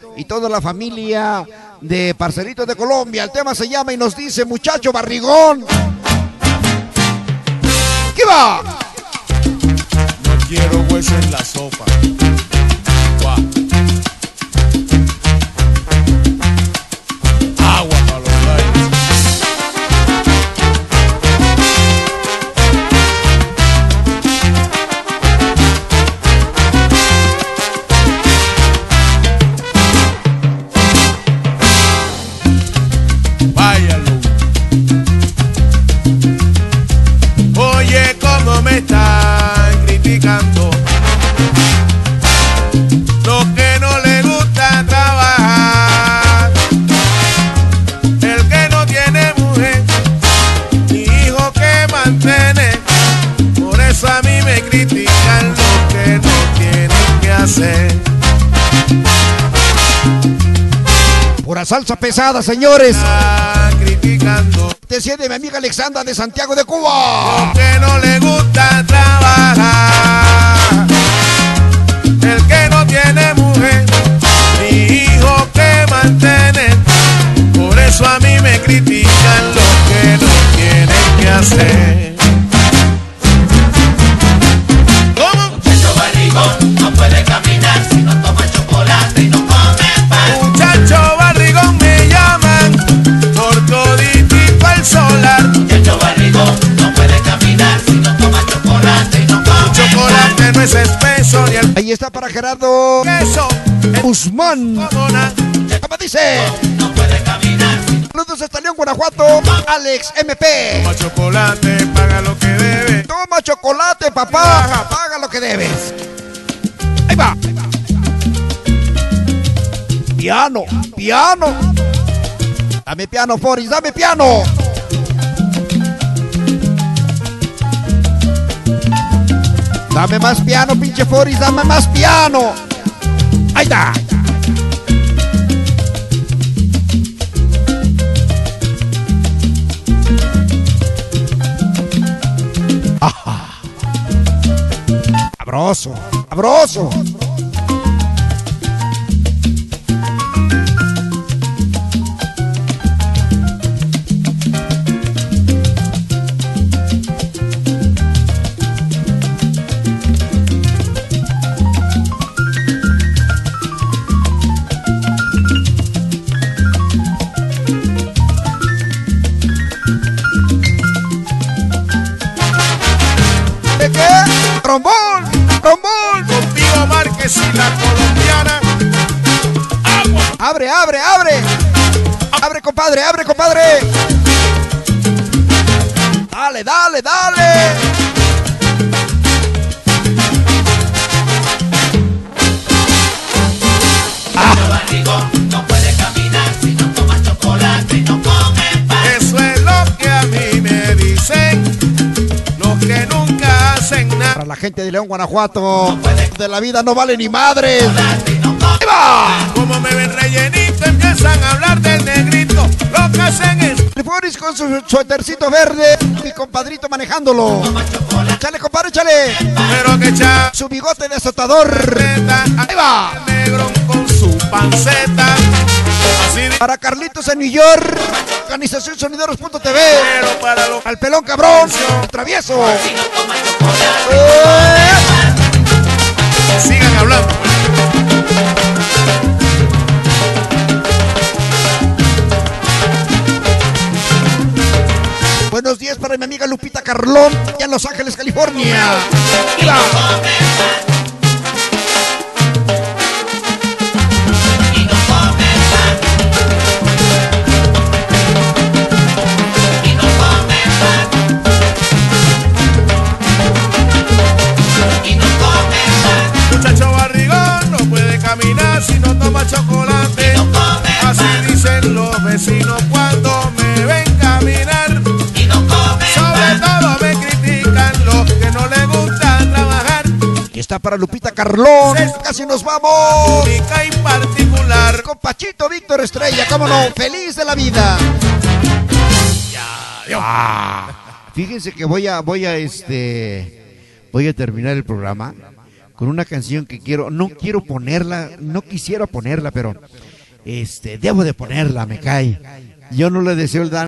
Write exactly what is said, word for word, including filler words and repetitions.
y toda la familia de Parceritos de Colombia. El tema se llama y nos dice Muchacho Barrigón. ¿Qué va? No quiero hueso en la sopa. Guau. Agua para los gallos. Váyalo. Oye, cómo me están criticando. Los que no le gusta trabajar. El que no tiene mujer ni hijo que mantener. Por eso a mí me critican lo que no tienen que hacer. Pura salsa pesada, señores. Están criticando. Te siente mi amiga Alexandra de Santiago de Cuba. Los que no le gusta trabajar. El que no tiene mujer ni hijo que mantener. Por eso a mí me critican lo que no tienen que hacer. ¿Cómo? Muchacho barrigón no puede caminar si no toma chocolate y no come pan. Muchacho barrigón me llaman por toditito el solar. Muchacho barrigón no puede caminar si no toma chocolate y no come Chocolate no es espeso ni el Ahí está para Gerardo queso. Guzmán. Como na- ¿Cómo dice? no puede caminar. Saludos hasta León, Guanajuato. Alex M P. Toma chocolate, paga lo que debe. Toma chocolate, papá. Paga lo que debes. Ahí va. Piano, piano. Dame piano, Foris, dame piano. Dame más piano, pinche Foris, dame más piano. Ahí está. Ajá. Sabroso, sabroso. ¿De qué? Trombón, trombón. Contigo Márquez y la colombiana. Abre, abre, abre. Abre, compadre, abre, compadre. Dale, dale, dale. Muchacho barrigón no puede caminar si no toma chocolate y no come pan. Eso es lo que a mí me dicen los que nunca hacen nada. Para la gente de León, Guanajuato, de la vida no vale ni madres. Chocolate y no come ¡Ahí va! Como me ven rellenito empiezan a hablar del negrito. Lo que hacen es Foris con su suétercito verde. Mi compadrito manejándolo. chocolate. Échale, compadre, échale. pero que echar Su bigote de azotador. Ahí va. negro con su panceta. Así de Para Carlitos en New York. Organización Sonideros punto t v. pero para los Al pelón cabrón. Travieso. Si no toma chocolate ¡Eh! que sigan hablando. Buenos días para mi amiga Lupita Carlón, ya en Los Ángeles, California. Ahí va. y no come pan. Y no come pan. Y no come pan. Muchacho barrigón no puede caminar si no toma chocolate. No come Así pan. dicen los vecinos cuando me ven caminar. Y no come Sobre pan. todo me critican los que no les gusta trabajar. Y está para Lupita Carlón. Casi nos vamos. Única y particular. Con Pachito Víctor Estrella, cómo no, feliz de la vida. Ah, fíjense que voy a, voy a este, voy a terminar el programa con una canción que quiero, no quiero ponerla, no quisiera ponerla, pero este, debo de ponerla, me cae. Yo no le deseo el daño